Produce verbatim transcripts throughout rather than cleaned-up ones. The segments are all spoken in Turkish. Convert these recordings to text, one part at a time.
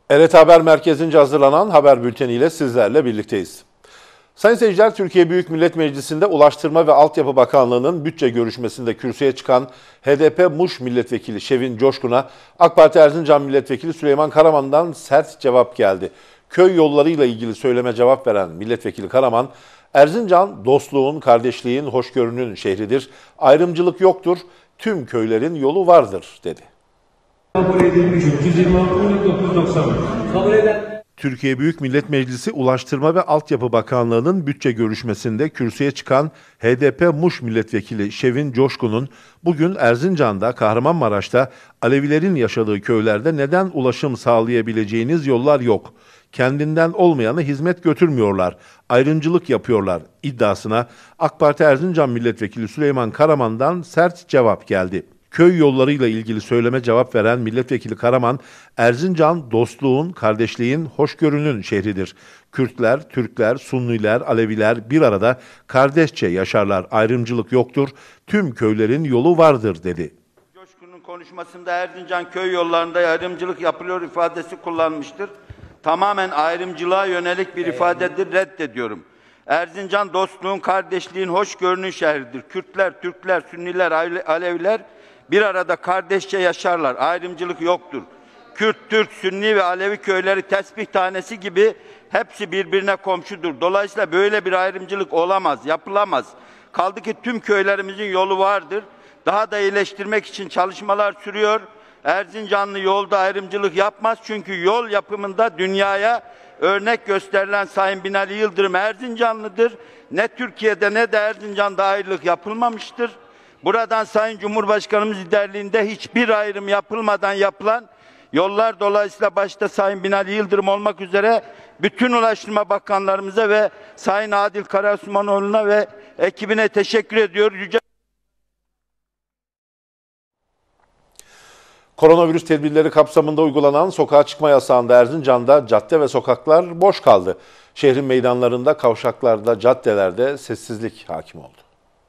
R T Haber Merkezi'nce hazırlanan haber bülteniyle sizlerle birlikteyiz. Sayın seyirciler, Türkiye Büyük Millet Meclisi'nde Ulaştırma ve Altyapı Bakanlığı'nın bütçe görüşmesinde kürsüye çıkan H D P Muş Milletvekili Şevin Coşkun'a AK Parti Erzincan Milletvekili Süleyman Karaman'dan sert cevap geldi. Köy yollarıyla ilgili söyleme cevap veren Milletvekili Karaman, Erzincan dostluğun, kardeşliğin, hoşgörünün şehridir, ayrımcılık yoktur, tüm köylerin yolu vardır dedi. Kabul edilmiş üç yüz yirmi altı bin dokuz yüz doksan. Kabul eden Türkiye Büyük Millet Meclisi Ulaştırma ve Altyapı Bakanlığı'nın bütçe görüşmesinde kürsüye çıkan H D P Muş Milletvekili Şevin Coşkun'un bugün Erzincan'da, Kahramanmaraş'ta Alevilerin yaşadığı köylerde neden ulaşım sağlayabileceğiniz yollar yok, kendinden olmayanı hizmet götürmüyorlar, ayrımcılık yapıyorlar iddiasına AK Parti Erzincan Milletvekili Süleyman Karaman'dan sert cevap geldi. Köy yollarıyla ilgili söyleme cevap veren Milletvekili Karaman, Erzincan dostluğun, kardeşliğin, hoşgörünün şehridir. Kürtler, Türkler, Sunniler, Aleviler bir arada kardeşçe yaşarlar, ayrımcılık yoktur, tüm köylerin yolu vardır dedi. Coşkun'un konuşmasında Erzincan köy yollarında ayrımcılık yapılıyor ifadesi kullanmıştır. Tamamen ayrımcılığa yönelik bir ifadedir, reddediyorum. Erzincan dostluğun, kardeşliğin, hoşgörünün şehridir. Kürtler, Türkler, Sünniler, Aleviler bir arada kardeşçe yaşarlar. Ayrımcılık yoktur. Kürt, Türk, Sünni ve Alevi köyleri tesbih tanesi gibi hepsi birbirine komşudur. Dolayısıyla böyle bir ayrımcılık olamaz, yapılamaz. Kaldı ki tüm köylerimizin yolu vardır. Daha da iyileştirmek için çalışmalar sürüyor. Erzincanlı yolda ayrımcılık yapmaz. Çünkü yol yapımında dünyaya örnek gösterilen Sayın Binali Yıldırım Erzincanlıdır. Ne Türkiye'de ne de Erzincan'da ayrılık yapılmamıştır. Buradan Sayın Cumhurbaşkanımız liderliğinde hiçbir ayrım yapılmadan yapılan yollar dolayısıyla başta Sayın Binali Yıldırım olmak üzere bütün Ulaştırma Bakanlarımıza ve Sayın Adil Karasumanoğlu'na ve ekibine teşekkür ediyoruz. Yüce Koronavirüs tedbirleri kapsamında uygulanan sokağa çıkma yasağında Erzincan'da cadde ve sokaklar boş kaldı. Şehrin meydanlarında, kavşaklarda, caddelerde sessizlik hakim oldu.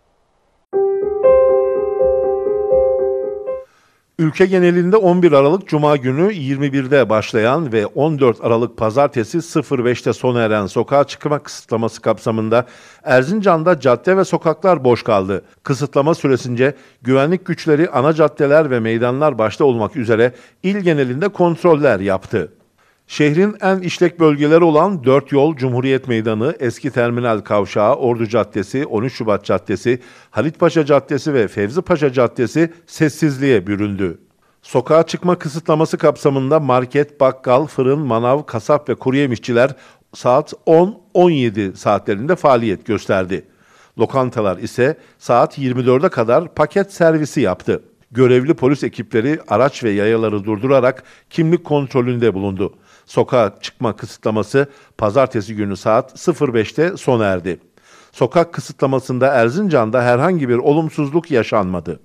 Ülke genelinde on bir Aralık Cuma günü yirmi birde başlayan ve on dört Aralık Pazartesi sıfır beşte sona eren sokağa çıkma kısıtlaması kapsamında Erzincan'da cadde ve sokaklar boş kaldı. Kısıtlama süresince güvenlik güçleri ana caddeler ve meydanlar başta olmak üzere il genelinde kontroller yaptı. Şehrin en işlek bölgeleri olan dört yol, Cumhuriyet Meydanı, Eski Terminal Kavşağı, Ordu Caddesi, on üç Şubat Caddesi, Halitpaşa Caddesi ve Fevzi Paşa Caddesi sessizliğe büründü. Sokağa çıkma kısıtlaması kapsamında market, bakkal, fırın, manav, kasap ve kuruyemişçiler saat on on yedi saatlerinde faaliyet gösterdi. Lokantalar ise saat yirmi dörde kadar paket servisi yaptı. Görevli polis ekipleri araç ve yayaları durdurarak kimlik kontrolünde bulundu. Sokağa çıkma kısıtlaması pazartesi günü saat sıfır beşte sona erdi. Sokak kısıtlamasında Erzincan'da herhangi bir olumsuzluk yaşanmadı.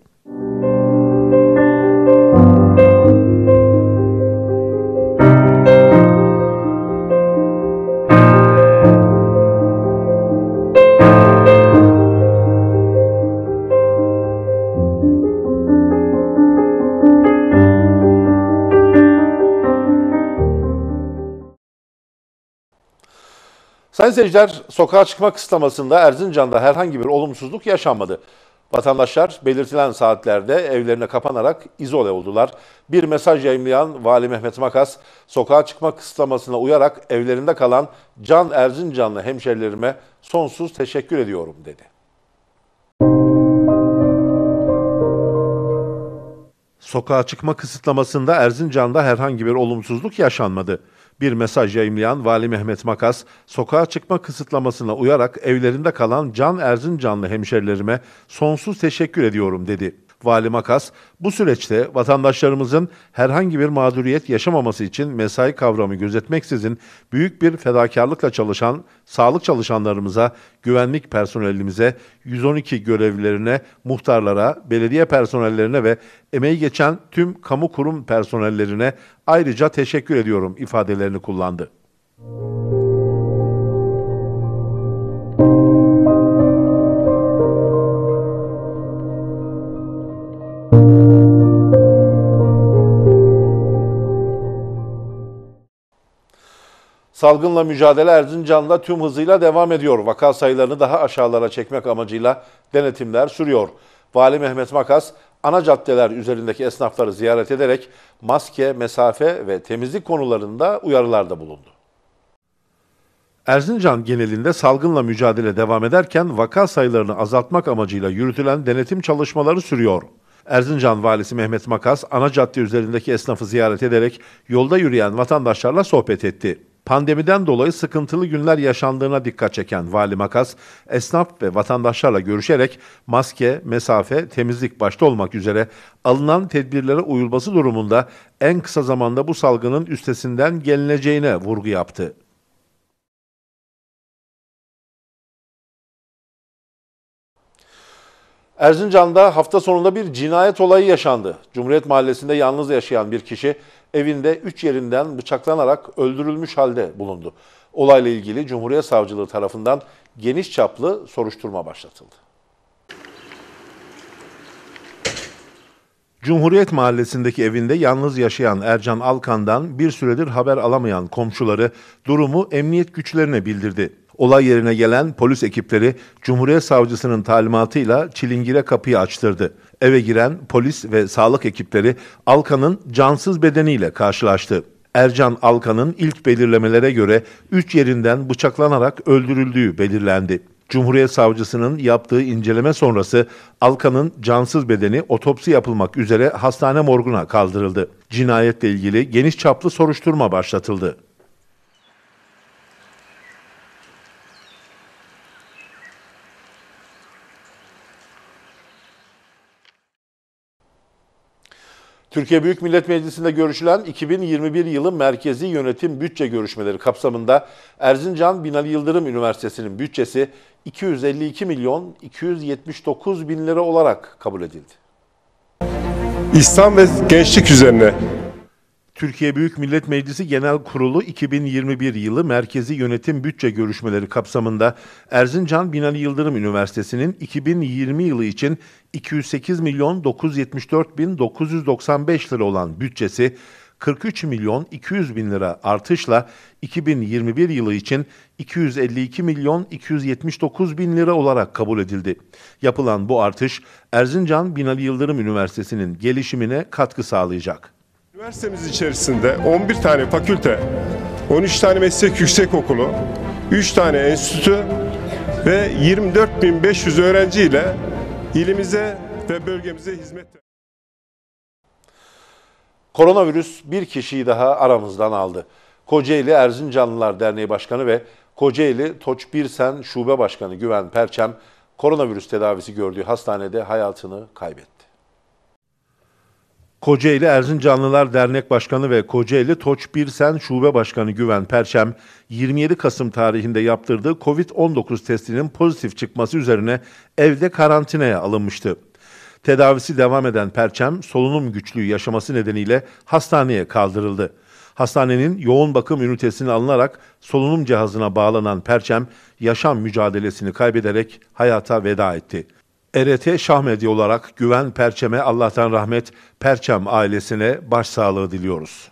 Sayın seyirciler, sokağa çıkma kısıtlamasında Erzincan'da herhangi bir olumsuzluk yaşanmadı. Vatandaşlar belirtilen saatlerde evlerine kapanarak izole oldular. Bir mesaj yayımlayan Vali Mehmet Makas, sokağa çıkma kısıtlamasına uyarak evlerinde kalan can Erzincanlı hemşerilerime sonsuz teşekkür ediyorum dedi. Sokağa çıkma kısıtlamasında Erzincan'da herhangi bir olumsuzluk yaşanmadı. Bir mesaj yayımlayan Vali Mehmet Makas, sokağa çıkma kısıtlamasına uyarak evlerinde kalan can Erzincanlı hemşerilerime sonsuz teşekkür ediyorum dedi. Vali Makas, bu süreçte vatandaşlarımızın herhangi bir mağduriyet yaşamaması için mesai kavramı gözetmeksizin büyük bir fedakarlıkla çalışan sağlık çalışanlarımıza, güvenlik personelimize, yüz on iki görevlilerine, muhtarlara, belediye personellerine ve emeği geçen tüm kamu kurum personellerine ayrıca teşekkür ediyorum ifadelerini kullandı. Salgınla mücadele Erzincan'da tüm hızıyla devam ediyor. Vaka sayılarını daha aşağılara çekmek amacıyla denetimler sürüyor. Vali Mehmet Makas, ana caddeler üzerindeki esnafları ziyaret ederek maske, mesafe ve temizlik konularında uyarılarda bulundu. Erzincan genelinde salgınla mücadele devam ederken vaka sayılarını azaltmak amacıyla yürütülen denetim çalışmaları sürüyor. Erzincan Valisi Mehmet Makas, ana cadde üzerindeki esnafı ziyaret ederek yolda yürüyen vatandaşlarla sohbet etti. Pandemiden dolayı sıkıntılı günler yaşandığına dikkat çeken Vali Makas, esnaf ve vatandaşlarla görüşerek maske, mesafe, temizlik başta olmak üzere alınan tedbirlere uyulması durumunda en kısa zamanda bu salgının üstesinden gelineceğine vurgu yaptı. Erzincan'da hafta sonunda bir cinayet olayı yaşandı. Cumhuriyet Mahallesi'nde yalnız yaşayan bir kişi evinde üç yerinden bıçaklanarak öldürülmüş halde bulundu. Olayla ilgili Cumhuriyet Savcılığı tarafından geniş çaplı soruşturma başlatıldı. Cumhuriyet Mahallesi'ndeki evinde yalnız yaşayan Ercan Alkan'dan bir süredir haber alamayan komşuları durumu emniyet güçlerine bildirdi. Olay yerine gelen polis ekipleri Cumhuriyet Savcısının talimatıyla çilingire kapıyı açtırdı. Eve giren polis ve sağlık ekipleri Alkan'ın cansız bedeniyle karşılaştı. Ercan Alkan'ın ilk belirlemelere göre üç yerinden bıçaklanarak öldürüldüğü belirlendi. Cumhuriyet Savcısının yaptığı inceleme sonrası Alkan'ın cansız bedeni otopsi yapılmak üzere hastane morguna kaldırıldı. Cinayetle ilgili geniş çaplı soruşturma başlatıldı. Türkiye Büyük Millet Meclisi'nde görüşülen iki bin yirmi bir yılı merkezi yönetim bütçe görüşmeleri kapsamında Erzincan Binali Yıldırım Üniversitesi'nin bütçesi iki yüz elli iki milyon iki yüz yetmiş dokuz bin lira olarak kabul edildi. İslam ve gençlik üzerine. Türkiye Büyük Millet Meclisi Genel Kurulu iki bin yirmi bir yılı merkezi yönetim bütçe görüşmeleri kapsamında Erzincan Binali Yıldırım Üniversitesi'nin iki bin yirmi yılı için iki yüz sekiz milyon dokuz yüz yetmiş dört bin dokuz yüz doksan beş lira olan bütçesi kırk üç milyon iki yüz bin lira artışla iki bin yirmi bir yılı için iki yüz elli iki milyon iki yüz yetmiş dokuz bin lira olarak kabul edildi. Yapılan bu artış Erzincan Binali Yıldırım Üniversitesi'nin gelişimine katkı sağlayacak. Üniversitemiz içerisinde on bir tane fakülte, on üç tane meslek yüksekokulu, üç tane enstitü ve yirmi dört bin beş yüz öğrenciyle ilimize ve bölgemize hizmet. Koronavirüs bir kişiyi daha aramızdan aldı. Kocaeli Erzincanlılar Derneği Başkanı ve Kocaeli Toç Birsen Şube Başkanı Güven Perçem, koronavirüs tedavisi gördüğü hastanede hayatını kaybetti. Kocaeli Erzincanlılar Dernek Başkanı ve Kocaeli Toç Birsen Şube Başkanı Güven Perçem, yirmi yedi Kasım tarihinde yaptırdığı kovid on dokuz testinin pozitif çıkması üzerine evde karantinaya alınmıştı. Tedavisi devam eden Perçem, solunum güçlüğü yaşaması nedeniyle hastaneye kaldırıldı. Hastanenin yoğun bakım ünitesine alınarak solunum cihazına bağlanan Perçem, yaşam mücadelesini kaybederek hayata veda etti. E R T Şahmedya olarak Güven Perçem'e Allah'tan rahmet, Perçem ailesine başsağlığı diliyoruz.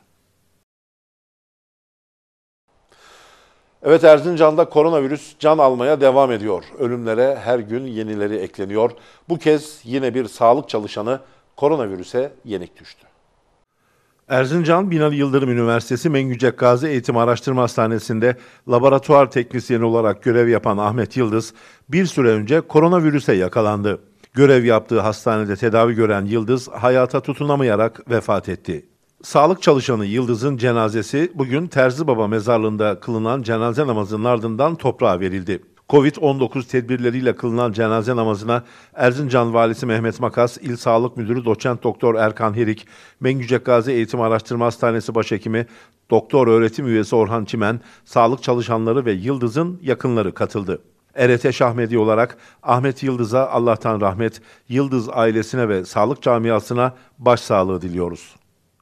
Evet, Erzincan'da koronavirüs can almaya devam ediyor. Ölümlere her gün yenileri ekleniyor. Bu kez yine bir sağlık çalışanı koronavirüse yenik düştü. Erzincan Binali Yıldırım Üniversitesi Mengücek Gazi Eğitim Araştırma Hastanesi'nde laboratuvar teknisyeni olarak görev yapan Ahmet Yıldız bir süre önce koronavirüse yakalandı. Görev yaptığı hastanede tedavi gören Yıldız hayata tutunamayarak vefat etti. Sağlık çalışanı Yıldız'ın cenazesi bugün Terzibaba mezarlığında kılınan cenaze namazının ardından toprağa verildi. kovid on dokuz tedbirleriyle kılınan cenaze namazına Erzincan Valisi Mehmet Makas, İl Sağlık Müdürü Doçent Doktor Erkan Herik, Mengücek Gazi Eğitim Araştırma Hastanesi Başhekimi Doktor Öğretim Üyesi Orhan Çimen, sağlık çalışanları ve Yıldız'ın yakınları katıldı. E R T Şahmedya olarak Ahmet Yıldız'a Allah'tan rahmet, Yıldız ailesine ve sağlık camiasına başsağlığı diliyoruz.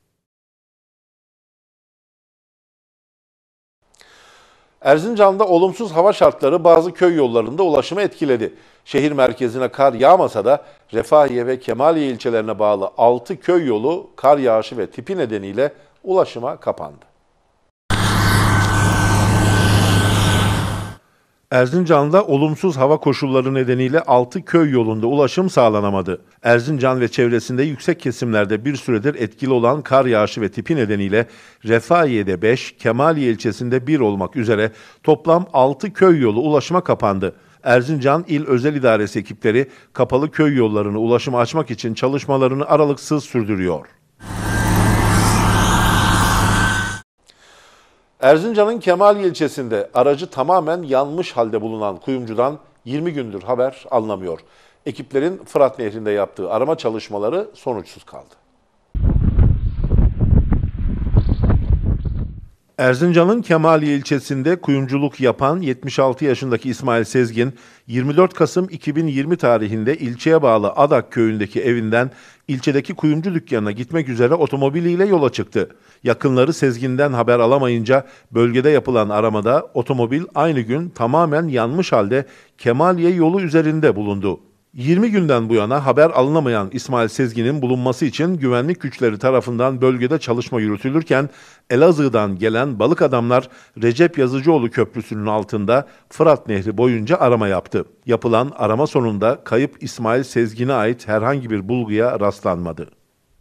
Erzincan'da olumsuz hava şartları bazı köy yollarında ulaşımı etkiledi. Şehir merkezine kar yağmasa da Refahiye ve Kemaliye ilçelerine bağlı altı köy yolu kar yağışı ve tipi nedeniyle ulaşıma kapandı. Erzincan'da olumsuz hava koşulları nedeniyle altı köy yolunda ulaşım sağlanamadı. Erzincan ve çevresinde yüksek kesimlerde bir süredir etkili olan kar yağışı ve tipi nedeniyle Refahiye'de beş, Kemaliye ilçesinde bir olmak üzere toplam altı köy yolu ulaşıma kapandı. Erzincan İl Özel İdaresi ekipleri kapalı köy yollarını ulaşıma açmak için çalışmalarını aralıksız sürdürüyor. Erzincan'ın Kemaliye ilçesinde aracı tamamen yanmış halde bulunan kuyumcudan yirmi gündür haber alınamıyor. Ekiplerin Fırat Nehri'nde yaptığı arama çalışmaları sonuçsuz kaldı. Erzincan'ın Kemaliye ilçesinde kuyumculuk yapan yetmiş altı yaşındaki İsmail Sezgin, yirmi dört Kasım iki bin yirmi tarihinde ilçeye bağlı Adak köyündeki evinden ilçedeki kuyumcu dükkanına gitmek üzere otomobiliyle yola çıktı. Yakınları Sezgin'den haber alamayınca bölgede yapılan aramada otomobil aynı gün tamamen yanmış halde Kemaliye yolu üzerinde bulundu. yirmi günden bu yana haber alınamayan İsmail Sezgin'in bulunması için güvenlik güçleri tarafından bölgede çalışma yürütülürken Elazığ'dan gelen balık adamlar Recep Yazıcıoğlu Köprüsü'nün altında Fırat Nehri boyunca arama yaptı. Yapılan arama sonunda kayıp İsmail Sezgin'e ait herhangi bir bulguya rastlanmadı.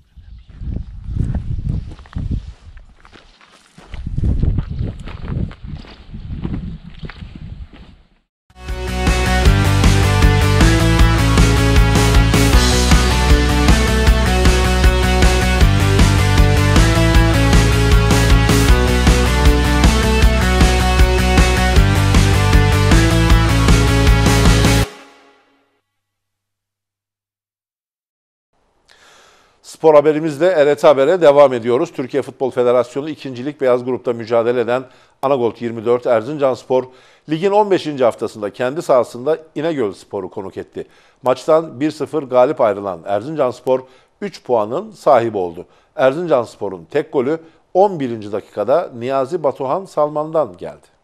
Spor haberimizle R T Haber'e devam ediyoruz. Türkiye Futbol Federasyonu ikincilik beyaz grupta mücadele eden Anagolt yirmi dört Erzincanspor, ligin on beşinci haftasında kendi sahasında İnegölspor'u konuk etti. Maçtan bir sıfır galip ayrılan Erzincanspor üç puanın sahibi oldu. Erzincanspor'un tek golü on birinci dakikada Niyazi Batuhan Salman'dan geldi.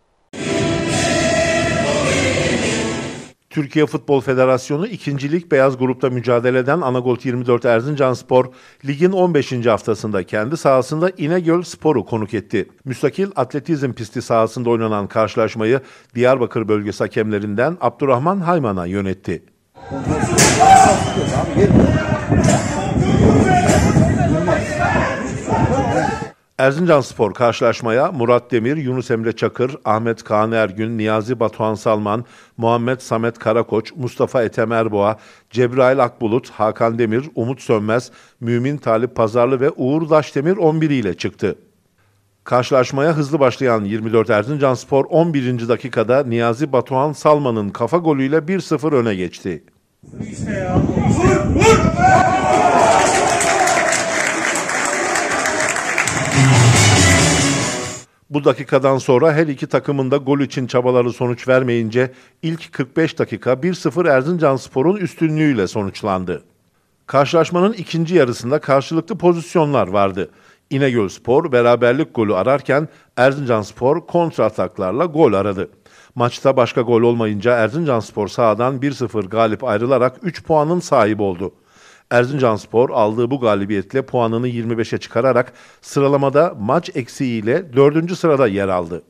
Türkiye Futbol Federasyonu ikincilik beyaz grupta mücadele eden Anagolt yirmi dört Erzincanspor, ligin on beşinci haftasında kendi sahasında İnegölspor'u konuk etti. Müstakil atletizm pisti sahasında oynanan karşılaşmayı Diyarbakır bölgesi hakemlerinden Abdurrahman Hayman'a yönetti. Erzincanspor karşılaşmaya Murat Demir, Yunus Emre Çakır, Ahmet Kaan Ergün, Niyazi Batuhan Salman, Muhammed Samet Karakoç, Mustafa Ethem Erboğa, Cebrail Akbulut, Hakan Demir, Umut Sönmez, Mümin Talip Pazarlı ve Uğur Daşdemir on bir ile çıktı. Karşılaşmaya hızlı başlayan yirmi dört Erzincanspor on birinci dakikada Niyazi Batuhan Salman'ın kafa golüyle bir sıfır öne geçti. İşte ya. Vur, vur! Bu dakikadan sonra her iki takımın da gol için çabaları sonuç vermeyince ilk kırk beş dakika bir sıfır Erzincanspor'un üstünlüğüyle sonuçlandı. Karşılaşmanın ikinci yarısında karşılıklı pozisyonlar vardı. İnegölspor beraberlik golü ararken Erzincanspor kontrataklarla gol aradı. Maçta başka gol olmayınca Erzincanspor sahadan bir sıfır galip ayrılarak üç puanın sahibi oldu. Erzincanspor aldığı bu galibiyetle puanını yirmi beşe çıkararak sıralamada maç eksiğiyle dördüncü sırada yer aldı.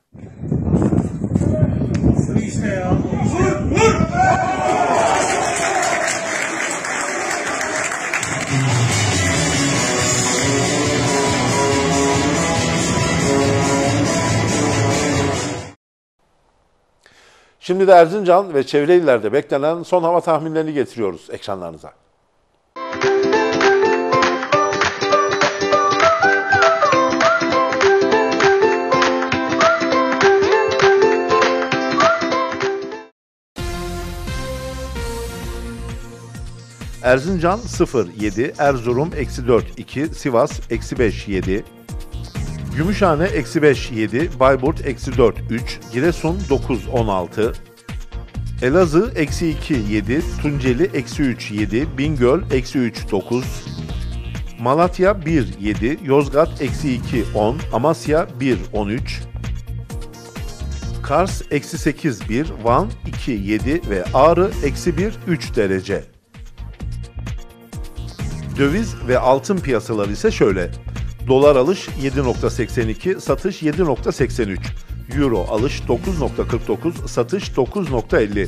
Şimdi de Erzincan ve çevre illerde beklenen son hava tahminlerini getiriyoruz ekranlarınıza. Erzincan sıfır yedi, Erzurum eksi dört iki, Sivas eksi beş yedi, Gümüşhane eksi beş yedi, Bayburt eksi dört üç, Giresun dokuz on altı, Elazığ eksi iki yedi, Tunceli eksi üç yedi, Bingöl eksi üç dokuz, Malatya bir yedi, Yozgat eksi iki on, Amasya bir on üç, Kars eksi sekiz bir, Van iki yedi ve Ağrı eksi bir üç derece. Döviz ve altın piyasaları ise şöyle. Dolar alış yedi nokta seksen iki, satış yedi nokta seksen üç. Euro alış dokuz nokta kırk dokuz, satış dokuz nokta elli.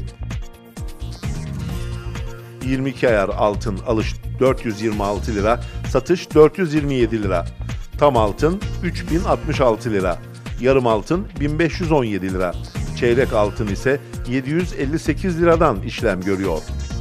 yirmi iki ayar altın alış dört yüz yirmi altı lira, satış dört yüz yirmi yedi lira. Tam altın üç bin altmış altı lira. Yarım altın bin beş yüz on yedi lira. Çeyrek altın ise yedi yüz elli sekiz liradan işlem görüyor.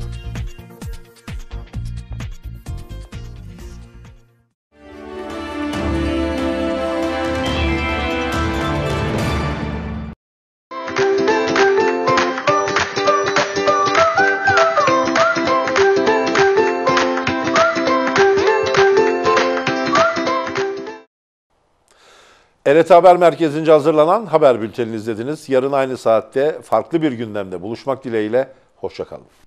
R T Haber Merkezi'nce hazırlanan haber bültenini izlediniz. Yarın aynı saatte farklı bir gündemde buluşmak dileğiyle. Hoşça kalın.